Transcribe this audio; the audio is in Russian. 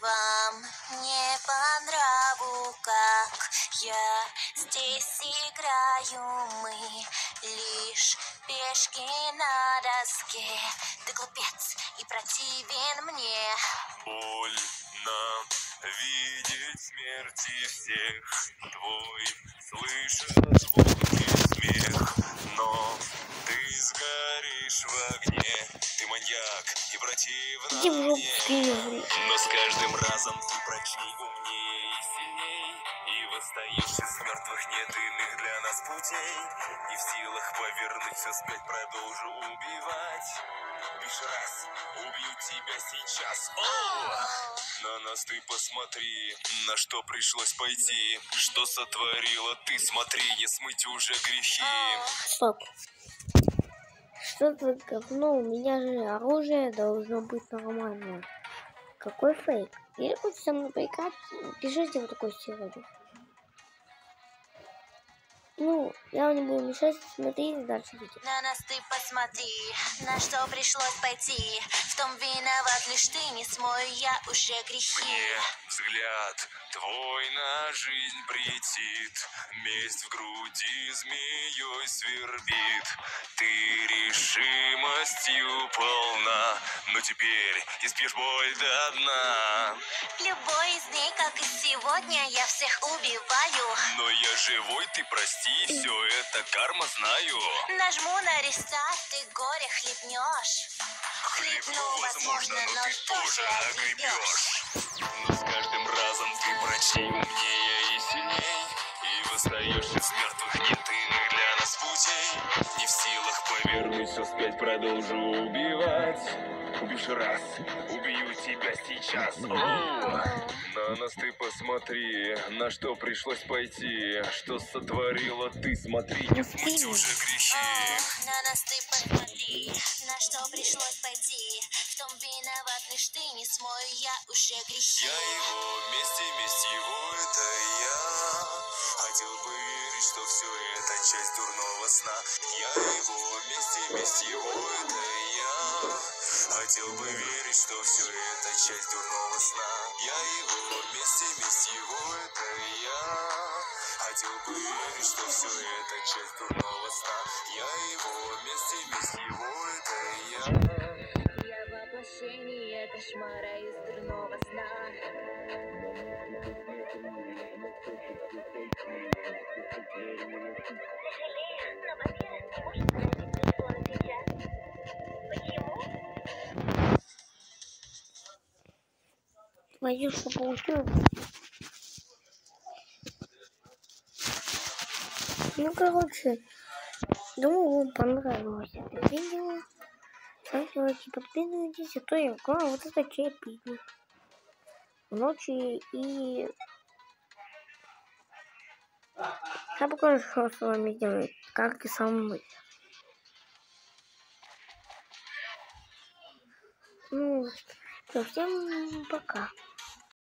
вам не по нраву, как я здесь играю, мы лишь пешки на доске. Ты глупец и противен мне. Больно видеть смерти всех. Твой слышен звук и смех, но ты сгоришь в огне. Ты маньяк и противна мне. Но с каждым разом ты прочней, умнее и сильней. И восстаешься с мертвых, нет иных для нас путей. Не в силах повернуть все вспять, продолжу убивать. Лишь раз убью тебя сейчас. На нас ты посмотри, на что пришлось пойти. Что сотворила ты, смотри, не смыть уже грехи. Стоп. Что за говно? У меня же оружие должно быть нормальное. Какой фейк? Или хоть со мной поиграть? Пишите вот такой сегодня. Ну, я вам не буду мешать, смотрите дальше видео. На нас ты посмотри, на что пришлось пойти. В том виноват лишь ты, не смою я уже грехи. Мне взгляд твой на жизнь претит, месть в груди змеей свербит. Ты решимостью полна, но теперь испьешь боль до дна. Любой из дней, как и сегодня, я всех убиваю. Но я живой, ты прости, все это карма знаю. Нажму на рестарт, ты горе хлебнешь. Хлебну, возможно, но тоже огребешь. Но с каждым разом ты прочней, умнее и сильней. И восстаешься с мертвых, нет иных для нас путей. Не в силах повернуть все вспять, продолжу убивать. Убишь раз, убью тебя сейчас. На нас ты посмотри, на что пришлось пойти. Что сотворила ты, смотри, не смыть уже грехи. На нас ты посмотри, на что пришлось пойти. В том виноват лишь ты, не смою я уже грехи. Я его, месть его, это я. Хотел бы верить, что все это часть дурного сна. Я его, месть его, это я. Хотел бы верить, что все это часть дурного сна. Я его, месть его, это я. Хотел бы верить, что все это часть дурного сна. Я его, месть его, это я. Я воплощение кошмара из дурного сна. Твою, что получилось? Ну, короче, думаю, вам понравилось это видео. Ставьте лайки, подписывайтесь, а то я вкладываю вот это чайпить ночи и... Я покажу, что с вами делать, как и со мной. Ну, всем пока.